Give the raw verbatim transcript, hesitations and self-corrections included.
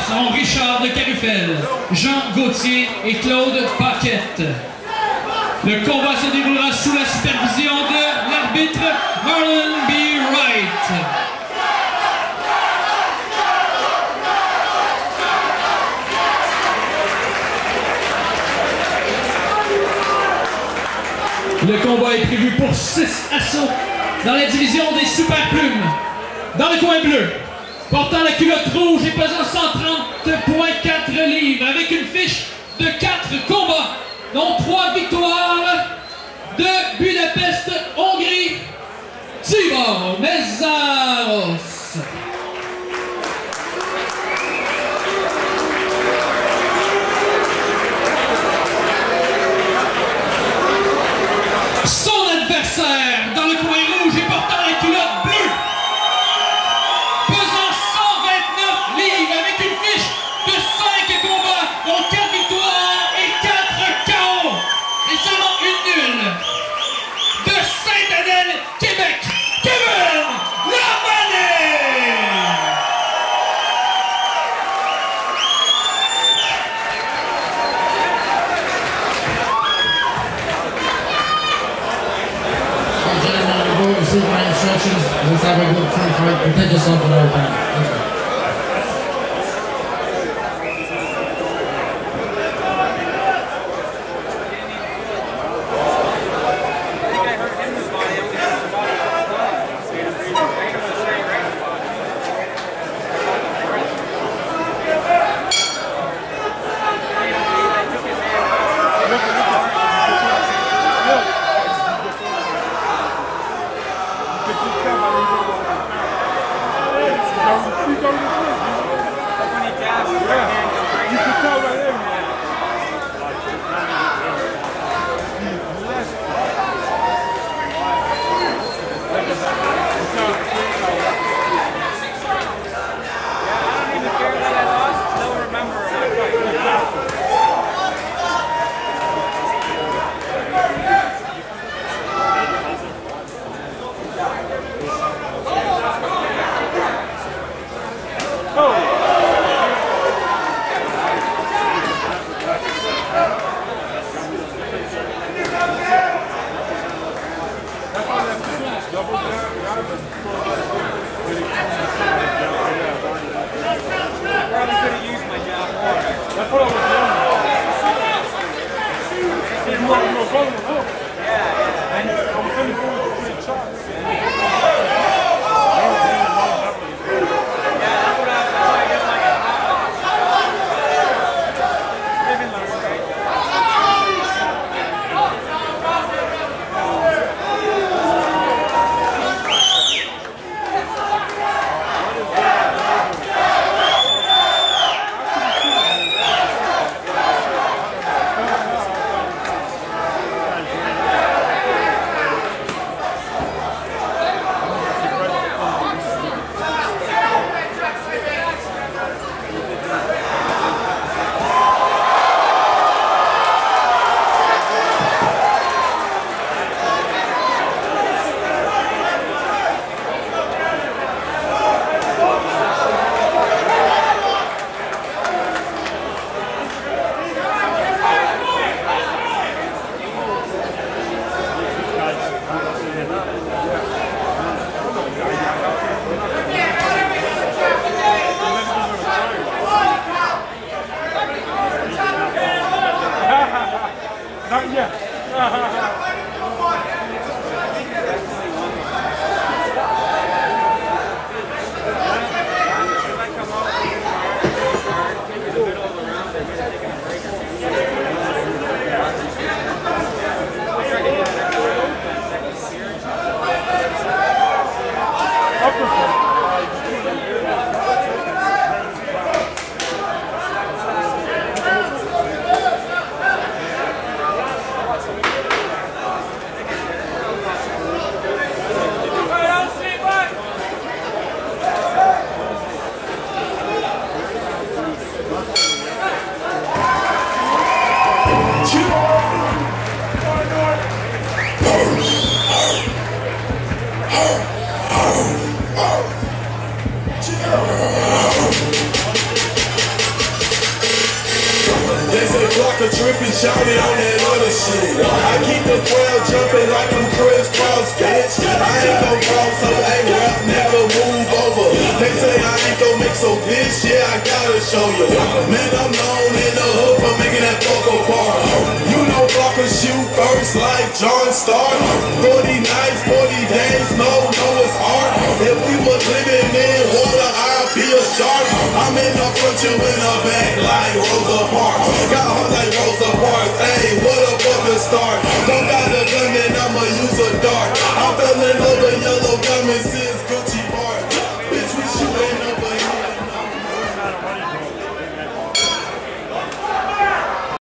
sont Richard de Carufel, Jean Gauthier et Claude Paquette. Le combat se déroulera sous la supervision de l'arbitre Marlon B. Wright. Le combat est prévu pour six assauts dans la division des super plumes. Dans le coin bleu, portant la culotte rouge et pesant cent trente virgule quatre livres, avec une fiche de quatre combats, dont trois victoires, de Budapest, Hongrie, Tibor Mészáros. Son adversaire, dans le coin rouge et portant la culotte bleue, pesant cent vingt-neuf livres, avec une fiche de cinq combats, dont quatre victoires et quatre K O, et seulement une nulle, de Saint-Adèle, Québec, Kevin Lamanée! Receive my instructions. Let's have a good clean fight. Protect yourself at all times. Thank you. tripping, shouting on that other shit. I keep the crowd jumping like I'm Chris Cross, bitch. I ain't gon' cross, so ain't rap, nigga, move over. They say I ain't gon' make so bitch, yeah, I gotta show you. Man, I'm known in the hood for making that Coco bar. You know Blocker shoot first like John Stark. forty nights, forty days, no, no, it's art. If we was living in water, I'd be a shark. I'm in the front, you in the back like Rosa Parks. Got her like Rosa Parks, ayy.